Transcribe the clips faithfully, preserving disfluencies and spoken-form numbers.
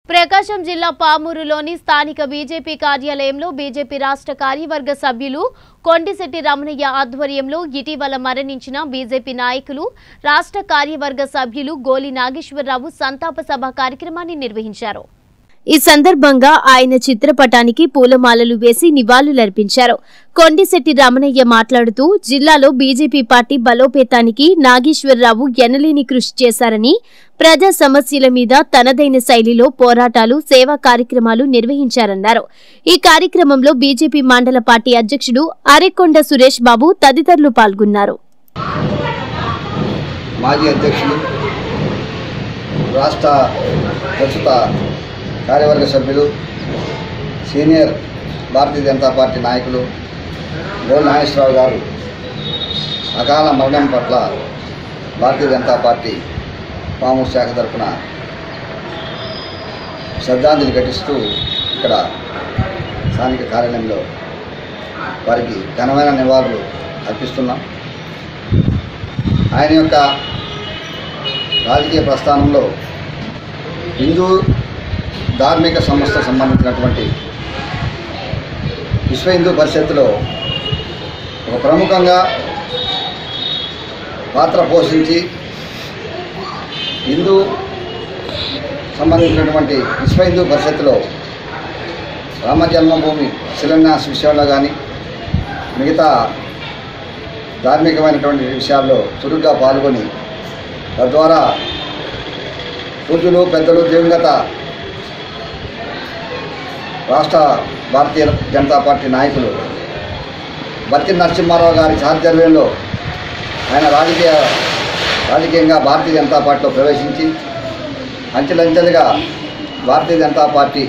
ప్రకాశం జిల్లా పామూరులోని స్థానిక బీజేపీ కార్యాలయంలో బీజేపీ రాష్ట్ర కార్యవర్గ సభ్యులు కొండిశెట్టి రమణయ్య ఆధ్వర్యంలో ఇటీవల మరణించిన బీజేపీ నాయకులు రాష్ట్ర కార్యవర్గ సభ్యులు గోలి నాగేశ్వరరావు సంతాప సభ కార్యక్రమాన్ని నిర్వహించారు। ఈ సందర్భంగా ఆయన చిత్రపటానికి పూలమాలలు వేసి నివాళులర్పించారు। కొండిశెట్టి రమణయ్య మాట్లాడుతూ జిల్లాలో బీజేపీ పార్టీ బలోపేతానికి నాగేశ్వరరావు ఎనలేని కృషి చేశారని, ప్రజా సమస్యల మీద తనదైన శైలిలో పోరాటాలు, సేవా కార్యక్రమాలు నిర్వహించారన్నారు। ఈ కార్యక్రమంలో బీజేపీ మండల పార్టీ అధ్యక్షుడు అరెకొండ సురేష్ బాబు తదితరులు పాల్గొన్నారు। మాజీ అధ్యక్షులు రాష్ట్ర ప్రస్తుత కార్యవర్గ సభ్యులు సీనియర్ భారతీయ జనతా పార్టీ నాయకులు గోలి నాగేశ్వరరావు గారు అకాల మరణం పట్ల భారతీయ జనతా పార్టీ పామూరు శాఖ తరఫున శ్రద్ధాంజలి ఘటిస్తూ ఇక్కడ స్థానిక కార్యాలయంలో వారికి ఘనమైన నివాళులు అర్పిస్తున్నాం। ఆయన యొక్క రాజకీయ ప్రస్థానంలో హిందూ ధార్మిక సంస్థ సంబంధించినటువంటి విశ్వ హిందూ పరిషత్తులో ఒక ప్రముఖంగా పాత్ర పోషించి హిందూ సంబంధించినటువంటి విశ్వ హిందూ పరిషత్తులో రామ జన్మభూమి శిలాన్యాస విషయంలో కానీ మిగతా ధార్మికమైనటువంటి విషయాల్లో చురుగ్గా పాల్గొని తద్వారా పూజలు పెద్దలు దివంగత రాష్ట్ర భారతీయ జనతా పార్టీ నాయకులు బత్తి నరసింహారావు గారి సారథ్యంలో ఆయన రాజకీయ రాజకీయంగా భారతీయ జనతా పార్టీలో ప్రవేశించి అంచెలంచెలుగా భారతీయ జనతా పార్టీ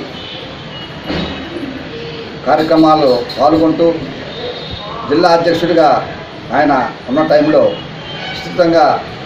కార్యక్రమాల్లో పాల్గొంటూ జిల్లా అధ్యక్షుడిగా ఆయన ఉన్న టైంలో విస్తృతంగా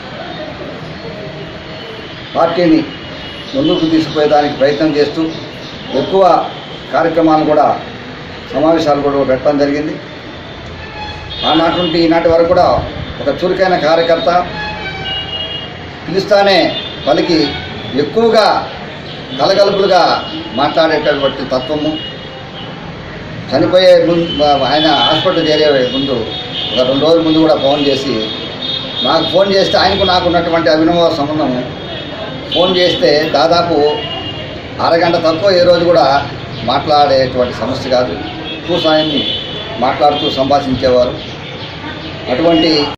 పార్టీని ముందుకు తీసుకుపోయేదానికి ప్రయత్నం చేస్తూ ఎక్కువ కార్యక్రమాలు కూడా సమావేశాలు కూడా పెట్టడం జరిగింది। ఆనాటి నుండి ఈనాటి వరకు కూడా ఒక చురుకైన కార్యకర్త, పిలుస్తానే పలికి ఎక్కువగా కలగలుపులుగా మాట్లాడేటటువంటి తత్వము, చనిపోయే ముందు ఆయన హాస్పిటల్ చేరే ముందు ఒక రెండు రోజుల ముందు కూడా ఫోన్ చేసి నాకు ఫోన్ చేస్తే ఆయనకు నాకు ఉన్నటువంటి అభినవ సంబంధము ఫోన్ చేస్తే దాదాపు అరగంట తక్కువ ఏ రోజు కూడా మాట్లాడేటువంటి సమస్య కాదు, ఎక్కువ సమయం మాట్లాడుతూ సంభాషించేవారు। అటువంటి